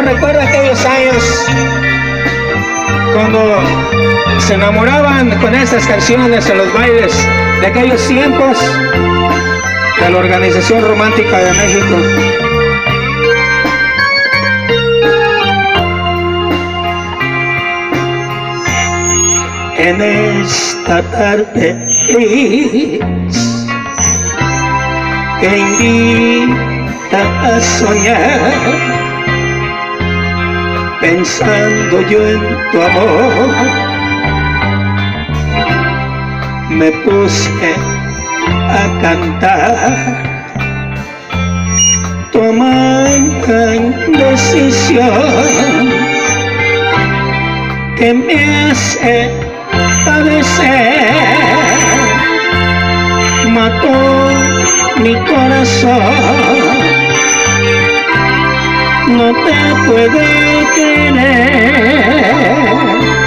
recuerda aquellos años cuando se enamoraban con esas canciones en los bailes de aquellos tiempos de la Organización Romántica de México. En esta tarde gris que invita a soñar, pensando yo en tu amor, me puse a cantar tu amarga indecisión que me hace padecer, mató mi corazón, no te puede querer,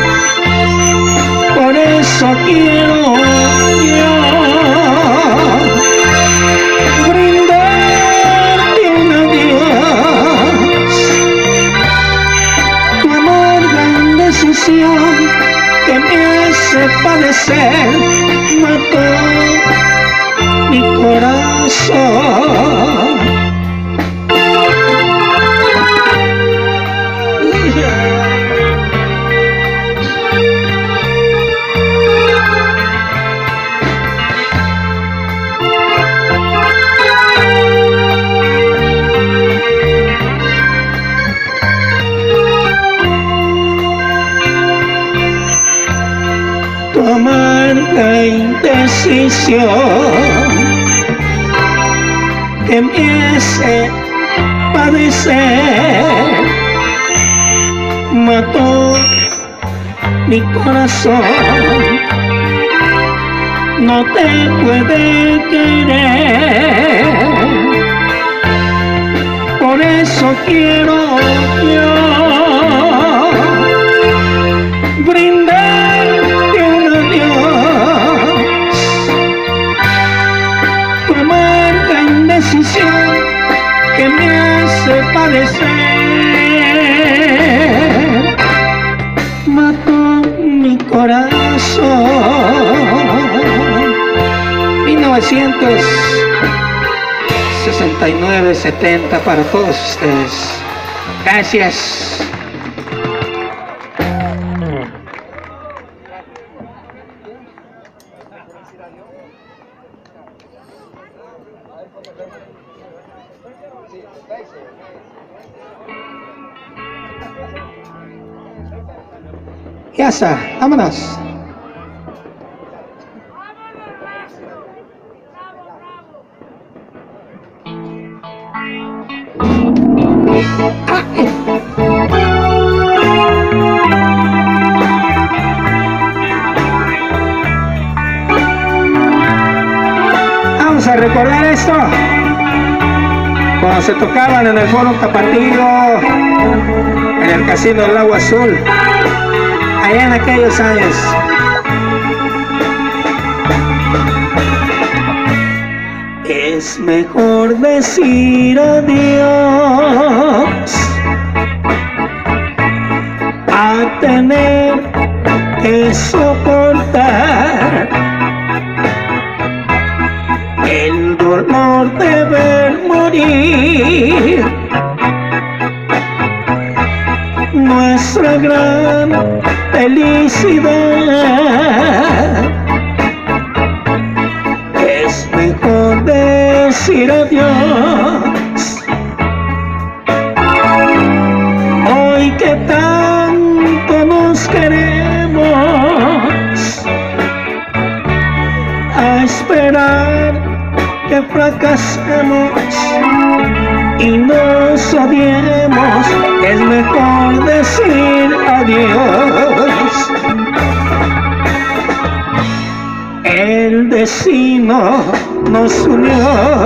por eso quiero yo brindarte un adiós, tu amarga indecisión que me hace padecer, mató mi corazón. Tu amarga indecisión que me hace padecer, mató mi corazón, no te puede querer, por eso quiero yo brindarte un adiós, tu amarga indecisión que me hace padecer, mató mi corazón. 1969-70 para todos ustedes. Gracias. Ya está, vámonos. Vamos a recordar esto cuando se tocaban en el Foro Tapatío, en el Casino del Agua Azul, allá en aquellos años. Es mejor decir adiós a tener que soportar el dolor de ver morir nuestra gran felicidad. Es mejor decir adiós hoy que tanto nos queremos, a esperar que fracasemos y nos odiemos. Es mejor decir adiós. El destino nos unió,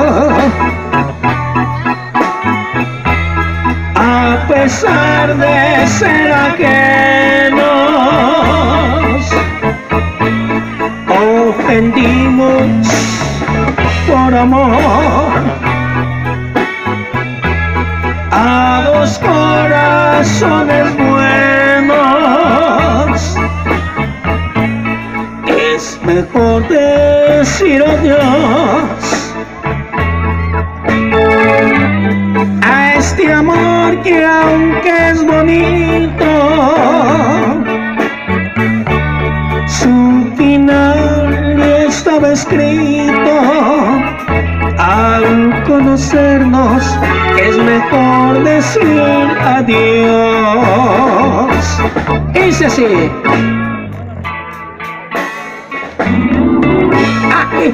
a pesar de ser ajenos, ofendimos por amor a dos corazones corazones buenos, es mejor decir adiós a este amor que aunque es bonito, su final estaba escrito. Al conocernos es mejor decir adiós. Dice así. Ay.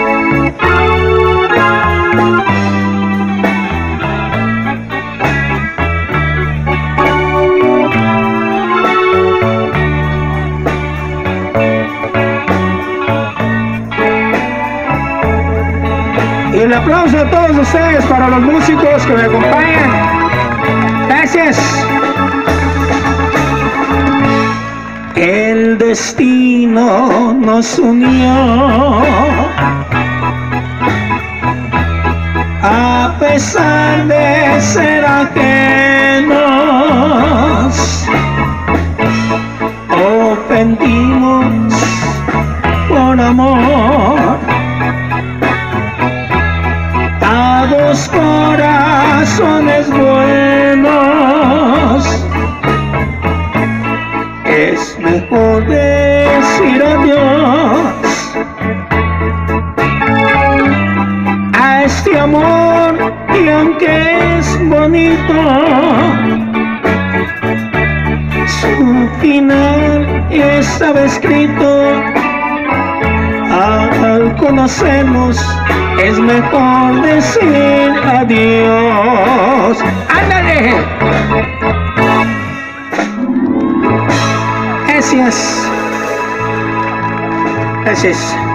Y el aplauso a todos ustedes para los músicos que me acompañan. Gracias. El destino nos unió, a pesar de ser ajenos. Ofendimos por amor a dos corazones buenos. Es mejor decir adiós a este amor y aunque es bonito, su final estaba escrito. Al conocernos es mejor decir adiós. ¡Ándale! Gracias. Gracias.